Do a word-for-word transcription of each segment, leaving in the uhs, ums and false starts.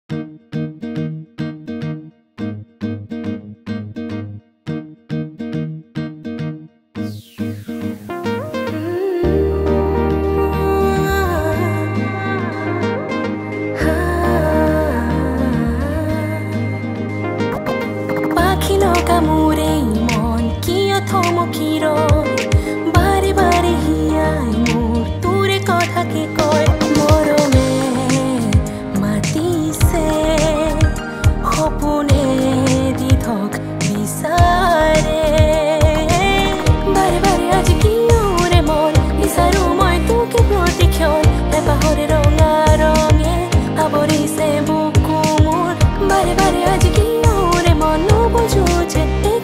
মোৰে মন কিয় থমকি ৰয় বাৰে বাৰে হিয়াই মোৰ তোৰে কথা কি কয় মৰমে মাতিছে সপোনে দি থক বিচাৰে বাৰে বাৰে আজি কিয়ৰে মন বিচাৰো মই তোকে প্ৰতিক্ষণ এপাহৰে ৰঙা ৰঙে আৱৰিছে বুকু মোৰ বাৰে বাৰে আজি কিয়ৰে মন নবুজো যে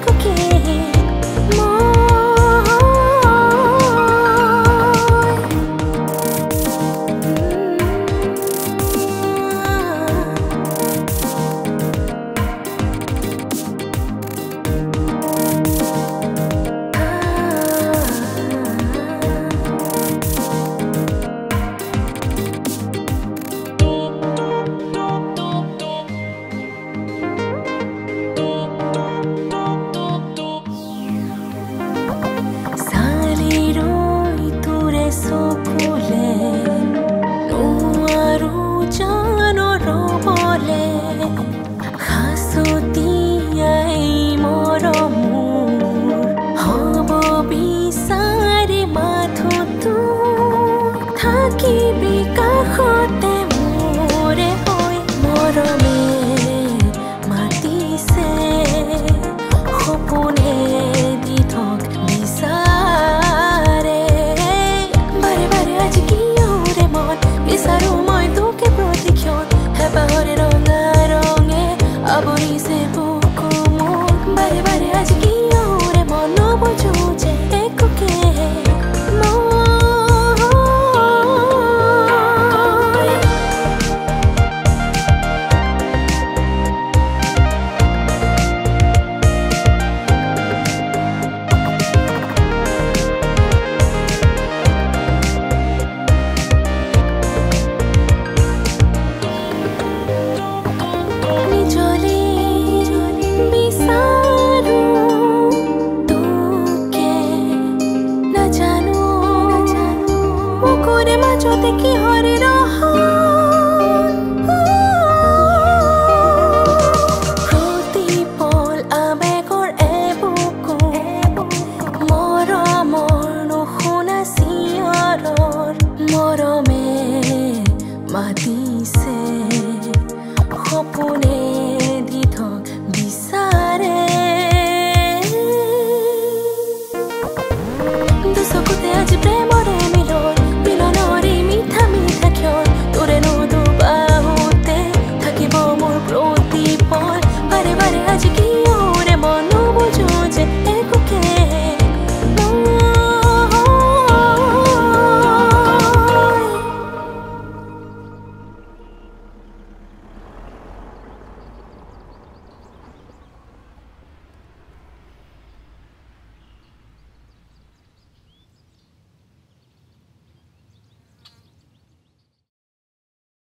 দেখি হরে প্ৰতিপল আবেগৰ এবুকু মৰমৰ নুশুনা চিঞৰৰ মৰমে মাতিছে সপোনে